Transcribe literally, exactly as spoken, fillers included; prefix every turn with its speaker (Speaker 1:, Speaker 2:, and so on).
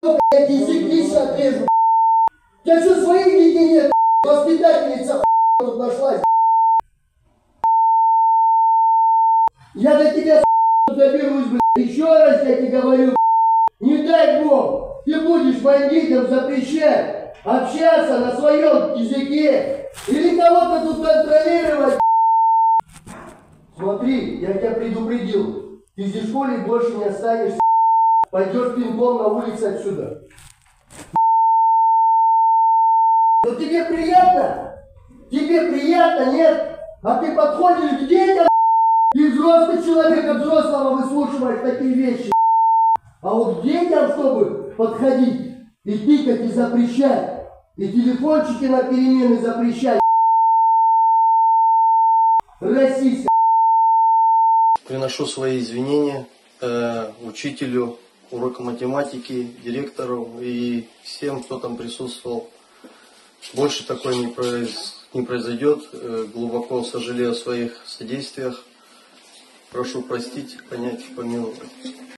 Speaker 1: блядь, язык лично отрежу. У тебя что, своих детей нет? Воспитательница тут нашлась. Я до тебя доберусь, блядь. Еще раз я тебе говорю, не дай Бог, ты будешь бандитам запрещать общаться на своем языке или кого-то тут контролировать. Смотри, я тебя предупредил, ты здесь в школе больше не останешься. Пойдешь пинком на улице отсюда. Но тебе приятно? Тебе приятно, нет? А ты подходишь к детям, и взрослый человек от взрослого выслушиваешь такие вещи. А вот к детям, чтобы подходить и тыкать и запрещать, и телефончики на перемены запрещать. Расист.
Speaker 2: Приношу свои извинения э, учителю урока математики, директору и всем, кто там присутствовал. Больше такое не, произ... не произойдет. Э, глубоко сожалею о своих содействиях. Прошу простить, понять, помиловать.